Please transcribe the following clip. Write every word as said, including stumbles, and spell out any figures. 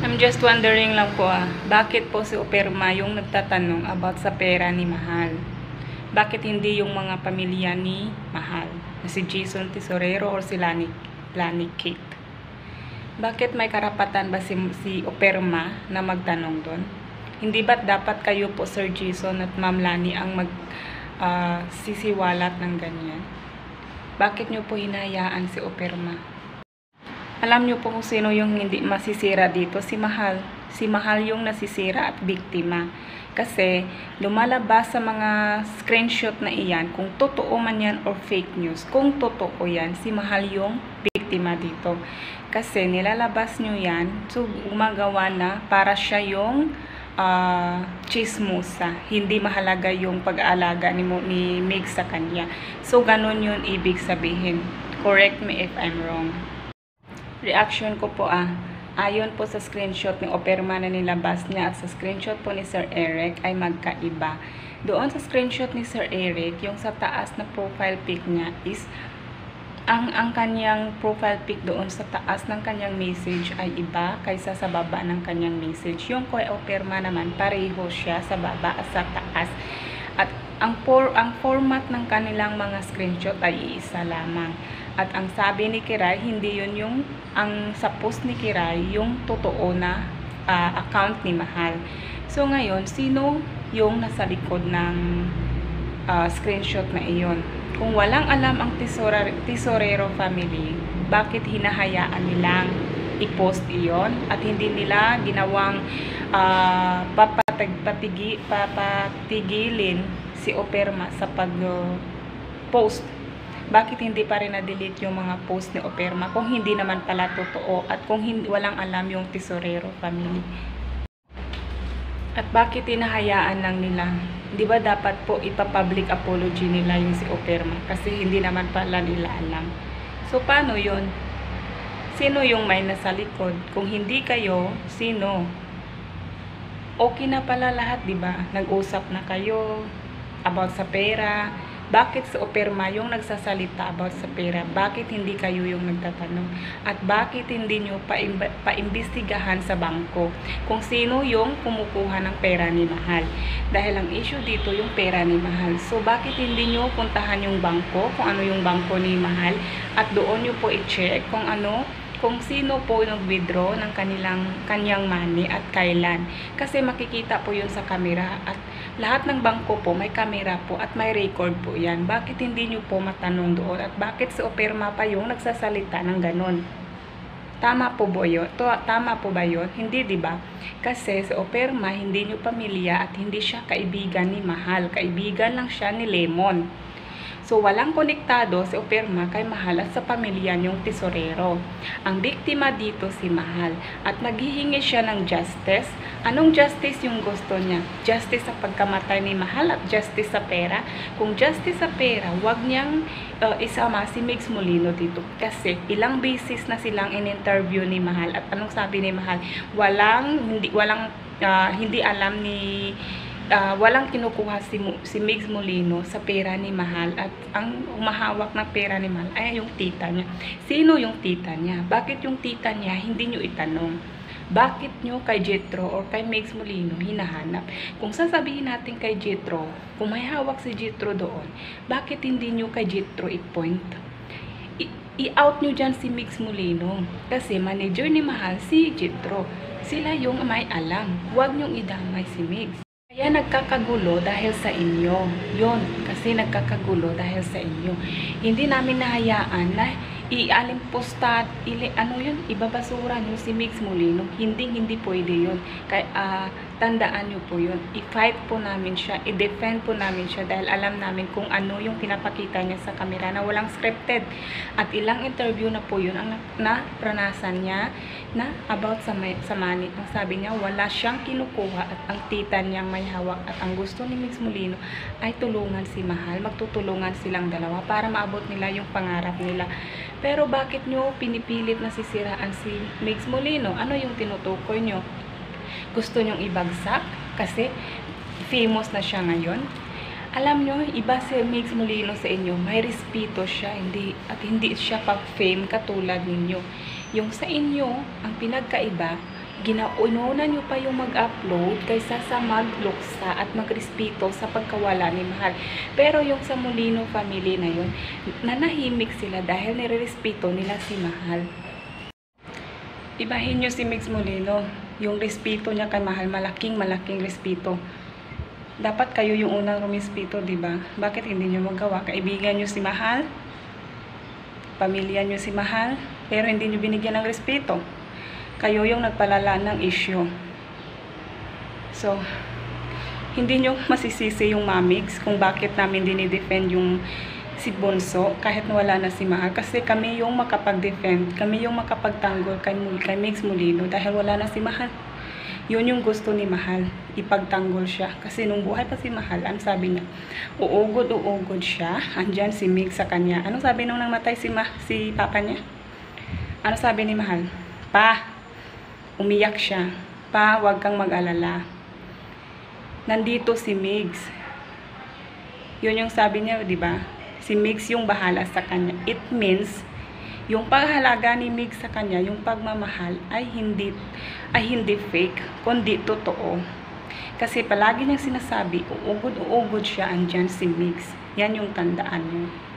I'm just wondering lang po ah, bakit po si Operma yung nagtatanong about sa pera ni Mahal? Bakit hindi yung mga pamilya ni Mahal? Na si Jason Tesorero or si Lani, Lani Kate? Bakit may karapatan ba si, si Operma na magtanong doon? Hindi ba't dapat kayo po Sir Jason at Ma'am Lani ang mag uh, sisiwalat ng ganyan? Bakit nyo po hinayaan si Operma? Alam nyo po kung sino yung hindi masisira dito? Si Mahal. Si Mahal yung nasisira at biktima. Kasi lumalabas sa mga screenshot na iyan, kung totoo man yan or fake news, kung totoo yan, si Mahal yung biktima dito. Kasi nilalabas nyo yan, so gumagawa na para siya yung uh, chismosa. Hindi mahalaga yung pag-aalaga ni, ni Meg sa kanya. So ganun yun ibig sabihin. Correct me if I'm wrong. Reaction ko po ah, ayon po sa screenshot ni Operma na nilabas niya at sa screenshot po ni Sir Eric ay magkaiba. Doon sa screenshot ni Sir Eric, yung sa taas na profile pic niya is, ang, ang kanyang profile pic doon sa taas ng kanyang message ay iba kaysa sa baba ng kanyang message. Yung kay Operma naman, pareho siya sa baba at sa taas. At ang, for, ang format ng kanilang mga screenshot ay iisa lamang. At ang sabi ni Kiray, hindi yun yung, ang sa post ni Kiray, yung totoo na uh, account ni Mahal. So ngayon, sino yung nasa likod ng uh, screenshot na iyon? Kung walang alam ang Tesorero, Tesorero family, bakit hinahayaan nilang i-post iyon at hindi nila ginawang uh, papatigi, papatigilin si Operma sa pag-post? Uh, Bakit hindi pa rin na-delete yung mga post ni Operma kung hindi naman pala totoo at kung hindi, walang alam yung Tesorero family? At bakit hinahayaan lang nila? Di ba dapat po ipa-public apology nila yung si Operma kasi hindi naman pala nila alam? So paano yun? Sino yung may nasa likod? Kung hindi kayo, sino? Okay na pala lahat, di ba? Nag-usap na kayo about sa pera. Bakit si Operma yung nagsasalita about sa pera? Bakit hindi kayo yung nagtatanong? At bakit hindi nyo paimbestigahan sa bangko kung sino yung kumukuha ng pera ni Mahal? Dahil ang issue dito yung pera ni Mahal. So bakit hindi nyo puntahan yung bangko, kung ano yung bangko ni Mahal, at doon nyo po i-check kung ano, kung sino po nag-withdraw ng kanilang, kanyang money at kailan. Kasi makikita po yun sa camera at lahat ng bangko po may camera po at may record po yan. Bakit hindi nyo po matanong doon at bakit si Operma pa yung nagsasalita ng ganon? Tama po ba yun? Tama po ba yun? Hindi, di ba? Kasi si Operma hindi nyo pamilya at hindi siya kaibigan ni Mahal. Kaibigan lang siya ni Lemon. So, walang konektado si Operma kay Mahal at sa pamilya niyong Tesorero. Ang biktima dito si Mahal at naghihingi siya ng justice. Anong justice yung gusto niya? Justice sa pagkamatay ni Mahal at justice sa pera? Kung justice sa pera, wag niyang uh, isama si Migs Molino dito. Kasi ilang beses na silang in-interview ni Mahal at anong sabi ni Mahal? Walang, hindi, walang, uh, hindi alam ni... Uh, walang kinukuha si, si Migs Molino sa pera ni Mahal at ang umahawak ng pera ni Mahal ay yung tita niya. Sino yung tita niya? Bakit yung tita niya hindi nyo itanong? Bakit nyo kay Jetro or kay Migs Molino hinahanap? Kung sasabihin natin kay Jetro, kung may hawak si Jetro doon, bakit hindi nyo kay Jetro i-point? I-out nyo dyan si Migs Molino kasi manager ni Mahal si Jetro. Sila yung may alam. Huwag nyong idamay si Migs. Kaya nagkakagulo dahil sa inyo. Yon, kasi nagkakagulo dahil sa inyo. Hindi namin nahayaan na i-alimposta, ili, ano yun, ibabasura nyo si Migs Molino. Hindi, hindi pwede yun. Kaya, uh, tandaan nyo po yun. I-fight po namin siya, i-defend po namin siya dahil alam namin kung ano yung pinapakita niya sa kamera na walang scripted. At ilang interview na po yun ang napranasan niya na about sa, may, sa money. Ang sabi niya, wala siyang kinukuha at ang tita niyang may hawak at ang gusto ni Migs Molino ay tulungan si Mahal. Magtutulungan silang dalawa para maabot nila yung pangarap nila. Pero bakit nyo pinipilit na sisiraan si Migs Molino? Ano yung tinutukoy nyo? Gusto nyong ibagsak? Kasi famous na siya ngayon? Alam nyo, iba si Migs Molino sa inyo. May respeto siya hindi, at hindi siya pag-fame katulad ninyo. Yung sa inyo, ang pinagkaiba, ginaununan nyo pa yung mag-upload kaysa sa magluksa at magrespeto sa pagkawala ni Mahal. Pero yung sa Molino family na yun, nanahimik sila dahil nirerespeto nila si Mahal. Ibahin nyo si Migs Molino, yung respeto niya kay Mahal, malaking malaking respeto. Dapat kayo yung unang rumispeto, di ba? Bakit hindi nyo magawa? Kaibigan nyo si Mahal, pamilya nyo si Mahal, pero hindi nyo binigyan ng respeto. Kayo yung nagpalala ng issue. So, hindi nyo masisisi yung Mamigs kung bakit namin dinidefend yung si Bunso kahit wala na si Mahal. Kasi kami yung makapag-defend, kami yung makapagtanggol kay, kay Migs Molino dahil wala na si Mahal. Yun yung gusto ni Mahal, ipagtanggol siya. Kasi nung buhay pa si Mahal, ang sabi niya, uugod-uugod siya, andyan si Mig sa kanya. Anong sabi nung namatay si, Ma, si papa niya? Ano sabi ni Mahal? Pa, umiyak siya. Pa, wag kang mag-alala. Nandito si Migs. Yun yung sabi niya, di ba? Si Migs yung bahala sa kanya. It means, yung paghalaga ni Mig sa kanya, yung pagmamahal ay hindi ay hindi fake, kundi totoo. Kasi palagi niyang sinasabi, uugod-uugod siya, andyan si Migs. Yan yung tandaan niyo.